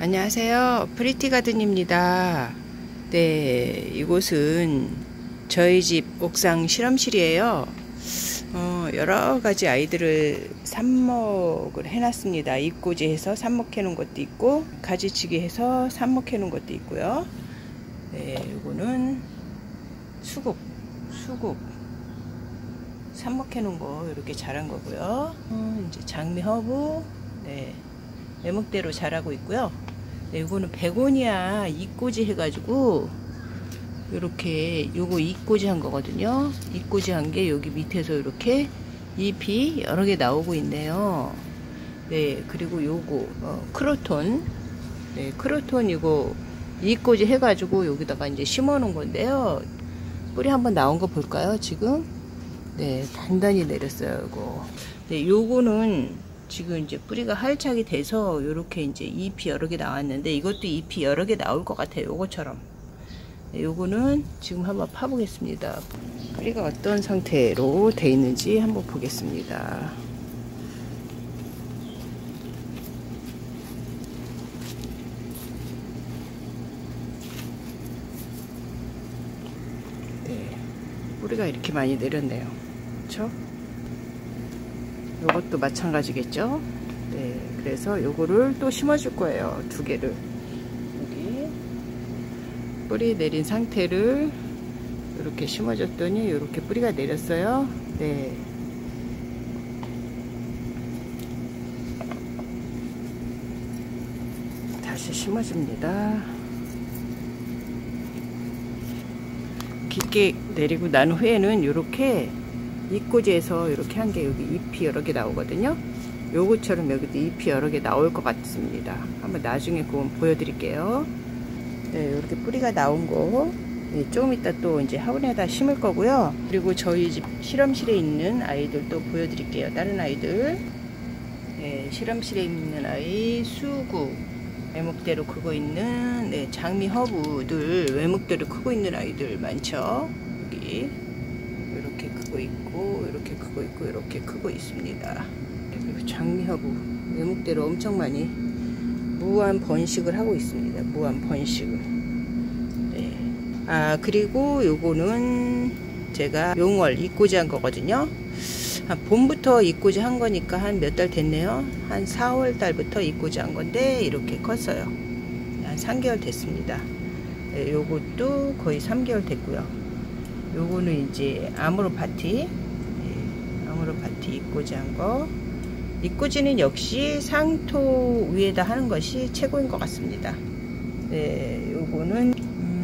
안녕하세요. 프리티가든입니다. 네, 이곳은 저희 집 옥상 실험실이에요. 여러가지 아이들을 삽목을 해놨습니다. 잎꽂이 해서 삽목해 놓은 것도 있고, 가지치기 해서 삽목해 놓은 것도 있고요. 네, 요거는 수국 삽목해 놓은 거 이렇게 자란 거고요. 이제 장미 허브, 네, 매목대로 자라고 있고요. 네, 이거는 베고니아 잎꽂이 해가지고 요렇게 요거 잎꽂이 한 거거든요. 잎꽂이 한 게 여기 밑에서 이렇게 잎이 여러 개 나오고 있네요. 네, 그리고 요거 크로톤, 네, 크로톤 이거 잎꽂이 해가지고 여기다가 이제 심어 놓은 건데요. 뿌리 한번 나온 거 볼까요? 지금 네, 단단히 내렸어요. 이거. 네, 요거는 지금 이제 뿌리가 활착이 돼서 요렇게 이제 잎이 여러 개 나왔는데, 이것도 잎이 여러 개 나올 것 같아요. 요거처럼. 네, 요거는 지금 한번 파보겠습니다. 뿌리가 어떤 상태로 돼 있는지 한번 보겠습니다. 네, 뿌리가 이렇게 많이 내렸네요. 그렇죠? 요것도 마찬가지겠죠. 네, 그래서 요거를 또 심어줄 거예요. 두 개를. 여기 뿌리 내린 상태를 이렇게 심어줬더니 이렇게 뿌리가 내렸어요. 네. 다시 심어줍니다. 깊게 내리고 난 후에는 이렇게 잎꽂이에서 이렇게 한 게 여기 잎이 여러 개 나오거든요. 요거처럼 여기도 잎이 여러 개 나올 것 같습니다. 한번 나중에 그건 보여드릴게요. 네, 이렇게 뿌리가 나온 거, 네, 조금 이따 또 이제 화분에다 심을 거고요. 그리고 저희 집 실험실에 있는 아이들도 보여드릴게요. 다른 아이들. 네, 실험실에 있는 아이, 수국, 외목대로 크고 있는, 네, 장미 허브들, 외목대로 크고 있는 아이들 많죠. 여기. 이렇게 크고 있고, 이렇게 크고 있고, 이렇게 크고 있습니다. 그리고 장미허브 외목대로 엄청 많이 무한 번식을 하고 있습니다. 무한 번식을. 네. 아, 그리고 요거는 제가 용월 잎꽂이 한 거거든요. 봄부터 잎꽂이 한 거니까 한 몇 달 됐네요. 한 4월 달부터 잎꽂이 한 건데 이렇게 컸어요. 한 3개월 됐습니다. 네, 요것도 거의 3개월 됐고요. 요거는 이제 아모르파티, 네, 아모르파티 잎꽂이 한 거. 잎꽂이는 역시 상토 위에다 하는 것이 최고인 것 같습니다. 네, 요거는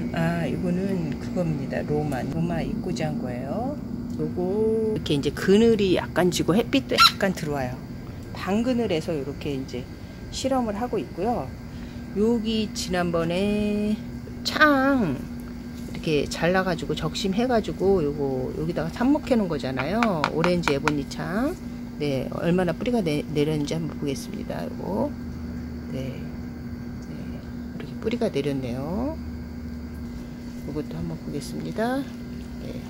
이거는 그겁니다. 로마 잎꽂이 한 거예요. 요거 이렇게 이제 그늘이 약간 지고 햇빛도 약간 들어와요. 반그늘에서 이렇게 이제 실험을 하고 있고요. 여기 지난번에 창 이렇게 잘라가지고 적심해가지고 요거 여기다가 삽목해 놓은 거잖아요. 오렌지 에보니 창. 네, 얼마나 뿌리가 내렸는지 한번 보겠습니다. 요거. 네, 네, 이렇게 뿌리가 내렸네요. 이것도 한번 보겠습니다. 네, 네,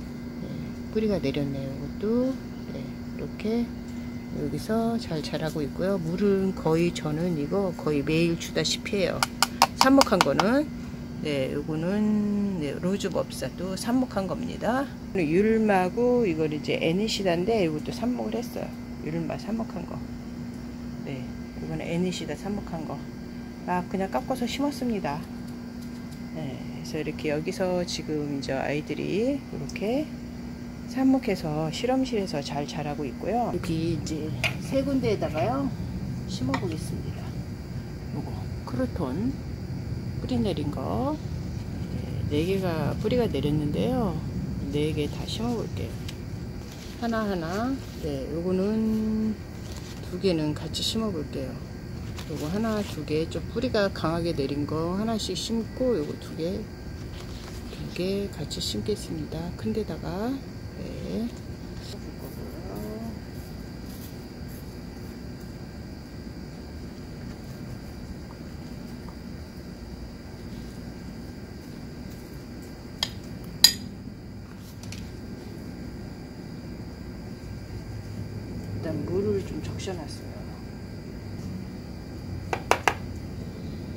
뿌리가 내렸네요. 이것도. 네, 이렇게 여기서 잘 자라고 있고요. 물은 거의 저는 이거 거의 매일 주다시피 해요. 삽목한 거는. 네, 요거는 네, 로즈법사도 삽목한 겁니다. 율마고 이걸 이제 애니시다인데 이것도 삽목을 했어요. 율마 삽목한 거. 네, 이거는 애니시다 삽목한 거. 그냥 깎아서 심었습니다. 네, 그래서 이렇게 여기서 지금 이제 아이들이 이렇게 삽목해서 실험실에서 잘 자라고 있고요. 여기 이제 세 군데에다가요 심어 보겠습니다. 요거 크루톤 뿌리 내린 거. 네, 4개가 뿌리가 내렸는데요. 4개 다 심어 볼게요. 하나하나. 네, 요거는 2개는 같이 심어 볼게요. 요거 하나, 2개, 좀 뿌리가 강하게 내린 거 하나씩 심고, 요거 2개 같이 심겠습니다. 큰 데다가. 네. 일단 물을 좀 적셔놨어요.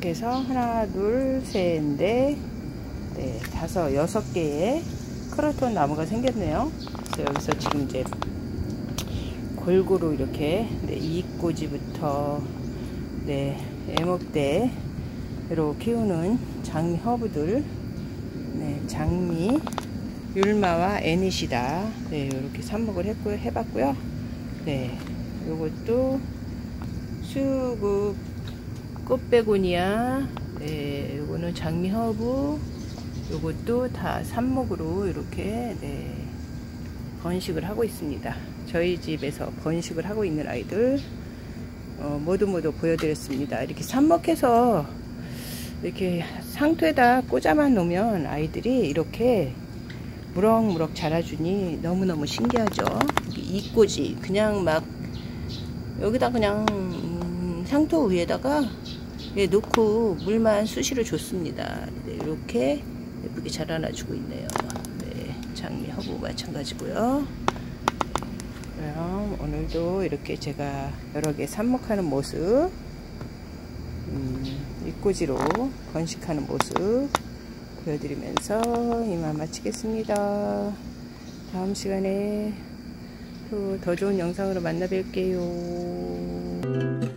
이렇게 해서 하나, 둘, 셋, 넷, 네, 다섯, 6개의 크로톤 나무가 생겼네요. 그래서 여기서 지금 이제 골고루 이렇게 네, 이익꽂이부터 네, 애목대로 키우는 장미 허브들, 네, 장미, 율마와 애니시다, 네, 이렇게 삽목을 해봤고요. 네, 요것도 수국 꽃베고니아, 네, 요거는 장미 허브, 요것도 다 삽목으로 이렇게 네, 번식을 하고 있습니다. 저희 집에서 번식을 하고 있는 아이들 모두 보여드렸습니다. 이렇게 삽목해서 이렇게 상토에다 꽂아만 놓으면 아이들이 이렇게 무럭무럭 자라주니 너무너무 신기하죠. 이꼬지 그냥 막 여기다 그냥 상토 위에다가 놓고 물만 수시로 줬습니다. 네, 이렇게 예쁘게 자라나주고 있네요. 네, 장미 허브 마찬가지고요. 그럼 오늘도 이렇게 제가 여러 개 삽목하는 모습, 이꼬지로 번식하는 모습 보여드리면서 이만 마치겠습니다. 다음 시간에 또 더 좋은 영상으로 만나 뵐게요.